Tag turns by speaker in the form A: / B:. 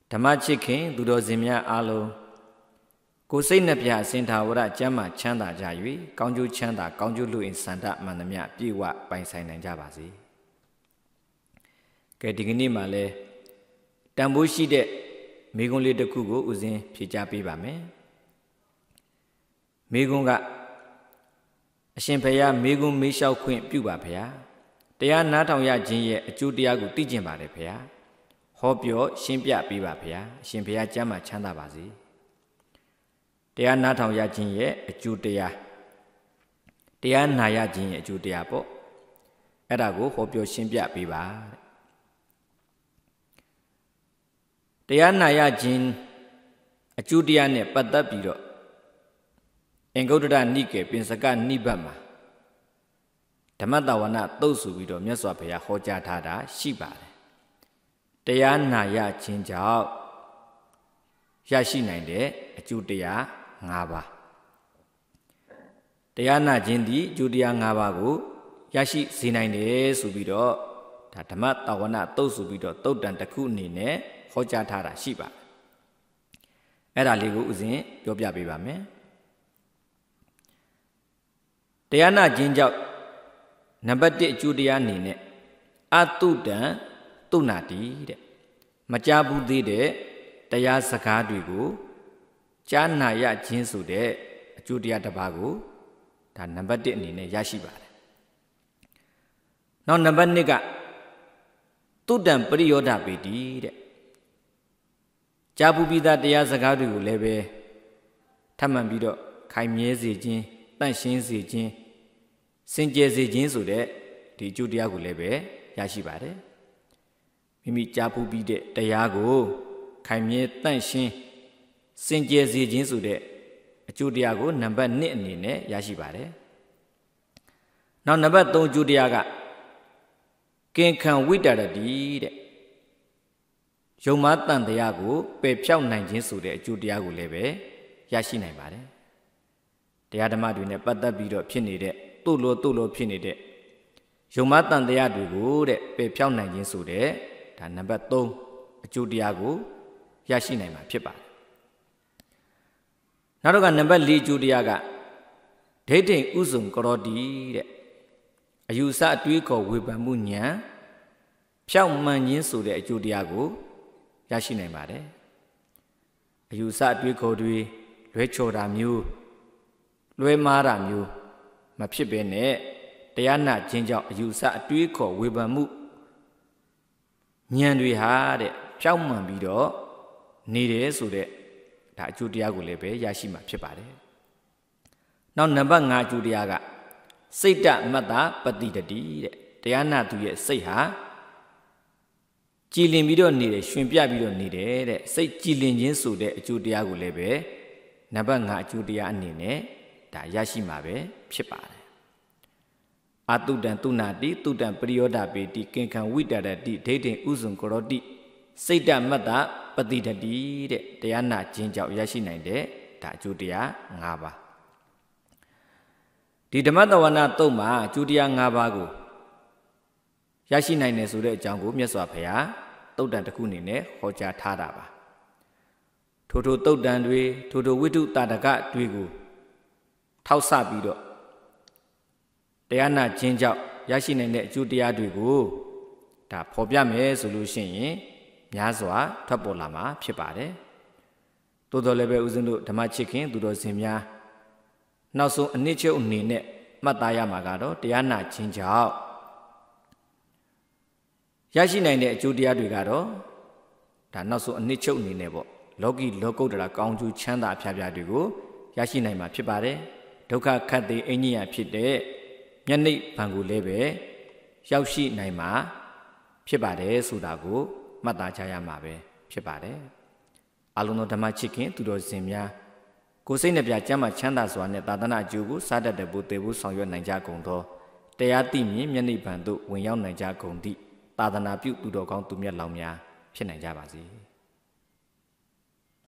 A: ဓမ္မချစ်ခင်သူတော်စင်များအားလုံးကိုယ်စိတ်နှပြစင်ထာဝရကျမ်းမာချမ်းသာကြ၍ကောင်းကျိုးချမ်းသာကောင်းကျိုးလူအင်စန္ဒမှန်သမျှပြည့်ဝပိုင်ဆိုင်နိုင်ကြပါစေ။ကဲဒီကနေ့မှလည်းတန်ဖိုးရှိတဲ့မိဂုံးလေးတစ်ခုကိုဦးဇင်းဖြေကြားပေးပါမယ်။မိဂုံးကအရှင်ဘုရားမိဂုံးမေးလျှောက်ခွင့်ပြုပါဗျာ။တရားနားထောင်ရခြင်းရဲ့အကျိုးတရားကိုသိကျင်ပါတယ်ဗျာ။ဟောပြောရှင်းပြပေးပါဗျာ။အရှင်ဘုရားကျမ်းမာချမ်းသာပါစေ။တရားနားထောင်ရခြင်းရဲ့အကျိုးတရားနာရခြင်းရဲ့အကျိုးတရားပေါ့။အဲ့ဒါကိုဟောပြောရှင်းပြပေးပါတဲ့။တရားနာရခြင်းအကျိုးတရားနဲ့ပတ်သက်ပြီးတော့အင်္ဂုတ္တရနိကေပင်စကနိဗ္ဗတ်မှာဓမ္မတဝနာသုတ်ဆိုပြီးတော့မြတ်စွာဘုရားဟောကြားထားတာရှိပါတယ်။တရားနာရခြင်းကြောင့်ရရှိနိုင်တဲ့အကျိုးတရား၅ပါးတရားနာခြင်းသည်အကျိုးတရား၅ပါးကိုရရှိစေနိုင်တယ်ဆိုပြီးတော့ဒါဓမ္မတဝနာသုတ်ဆိုပြီးတော့သုတ်တန်တစ်ခုအနေနဲ့ဟောကြားထားတာရှိပါတယ်။အဲ့ဒါလေးကိုဥစဉ်ပြောပြပေးပါမယ်။တရားနာခြင်းကြောင့်နံပါတ်1အကျိုးတရားအနေနဲ့အတုတံတုနာတိတဲ့မကြားဘူးသေးတဲ့တရားစကားတွေကိုကြားနာရခြင်းဆိုတဲ့အကျိုးတရားတစ်ပါးကိုဒါနံပါတ်1အနေနဲ့ရရှိပါတယ်။နောက်နံပါတ်2ကတုတံပရိယောဒပေတိတဲ့ကြားဘူးပြီးသားတရားစကားတွေကိုလည်းပဲထပ်မံပြီးတော့ခိုင်မြဲစေခြင်းတန့်ရှင်းစေခြင်းစင်ကြယ်စေခြင်းဆိုတဲ့ဒီအကျိုးတရားကိုလည်းပဲရရှိပါတယ်။မိမိကြားဘူးပြီးတဲ့တရားကိုခိုင်မြဲတန့်ရှင်းစင်ကြယ်စေခြင်းဆိုတဲ့အကျိုးတရားကိုနံပါတ်2အနေနဲ့ရရှိပါတယ်။နောက်နံပါတ်3အကျိုးတရားကကင်ခံဝိတ္တရတိတဲ့ယုံမာတန်တရားကိုပယ်ဖြောက်နိုင်ခြင်းဆိုတဲ့အကျိုးတရားကိုလည်းပဲရရှိနိုင်ပါတယ်။တရားဓမ္မတွေနဲ့ပတ်သက်ပြီးတော့ဖြစ်နေတဲ့တုတ်လို့ဖြစ်နေတဲ့ယုံမာတန်တရားတွေကိုတဲ့ပယ်ဖြောက်နိုင်ခြင်းဆိုတဲ့ဒါနံပါတ်3အကျိုးတရားကိုရရှိနိုင်မှာဖြစ်ပါတယ်။နောက်တော့ကနံပါတ်4အကျိုးတရားကဒိဋ္ဌိဥစုံကရောတိတဲ့အယူဆအတွေးခေါ်ဝေဖန်မှုဉာဏ်ဖြောက်မှန်ခြင်းဆိုတဲ့အကျိုးတရားကိုရရှိနိုင်ပါတယ်။အယူဆအတွေးခေါ်တွေလွဲချော်တာမျိုးလွဲမားတာမျိုးမဖြစ်ဘဲနဲ့တရားနာခြင်းကြောင့်အယူဆအတွေးခေါ်ဝေဖန်မှုဉာဏ်တွေဟာတဲ့ဖြောက်မှန်ပြီးတော့နေတယ်ဆိုတဲ့ဒါအကျိုးတရားကိုလည်းပဲရရှိမှာဖြစ်ပါတယ်။နောက်နံပါတ်5အကျိုးတရားကစိတ်တမတ္တပတိတတိတဲ့တရားနာသူရဲ့စိတ်ဟာကြည်လင်ပြီးတော့နေတယ်ရှင်ပြပြီးတော့နေတယ်တဲ့စိတ်ကြည်လင်ခြင်းဆိုတဲ့အကျိုးတရားကိုလည်းပဲနံပါတ်5အကျိုးတရားအနေနဲ့ဒါရရှိမှာပဲဖြစ်ပါတယ်။အတုတံတုနာတိတုတံပရိယောဒပေတိကင်ခံဝိတ္တရတိဒိဋ္ဌိဥစုံကရောတိစိတ်တမတ္တပတိတတိတဲ့တရားနာခြင်းကြောင့်ရရှိနိုင်တဲ့ဒါအကျိုးတရား၅ပါးဒီဓမ္မတဝနာတုတ်မှာအကျိုးတရား၅ပါးကိုရရှိနိုင်တယ်ဆိုတဲ့အကြောင်းကိုမြတ်စွာဘုရားတုတ်တန်တစ်ခုအနေနဲ့ဟောကြားထားတာပါထိုတုတ်တန်တွေထိုဝိတုတာတကတွေကိုထောက်ဆပြီးတော့တရားနာခြင်းကြောင့်ရရှိနိုင်တဲ့အကျိုးတရားတွေကိုဒါဖော်ပြမယ်ဆိုလို့ရှိရင်များစွာထွက်ပေါ်လာမှာဖြစ်ပါတယ်။သို့တော်လည်းပဲဦးဇင်းတို့ဓမ္မချစ်ခင်သူတော်စင်များနောက်ဆုံးအနည်းချုပ်အနေနဲ့မှတ်သားရမှာကတော့တရားနာခြင်းကြောင့်ရရှိနိုင်တဲ့အကျိုးတရားတွေကတော့ဒါနောက်ဆုံးအနည်းချုပ်အနေနဲ့ပေါ့လောကီလောကုတ္တရာကောင်းကျိုးချမ်းသာအဖျားဖျားတွေကိုရရှိနိုင်မှာဖြစ်ပါတယ်။ဒုက္ခခတ်သိအညိယဖြစ်တဲ့မျက်နှိပ်ဗံကိုလည်းပဲရောက်ရှိနိုင်မှာဖြစ်ပါတယ်ဆိုတာကိုမှတ်သားကြရမှာပဲဖြစ်ပါတယ်။အလုံးစုံဓမ္မချစ်ခင်သူတော်စင်များကိုယ်စိတ်နှပြကျမ်းမာချမ်းသာစွာနဲ့သာသနာအကျိုးကိုစားတတ်တဲ့ဘုသေဘုဆောင်ရွက်နိုင်ကြကုန်သောတရားသိမြင်မျက်နှိပ်ဗံသို့ဝင်ရောက်နိုင်ကြကုန်သည့်သာသနာပြုသူတော်ကောင်းသူမြတ်လောင်များဖြစ်နိုင်ကြပါစေ။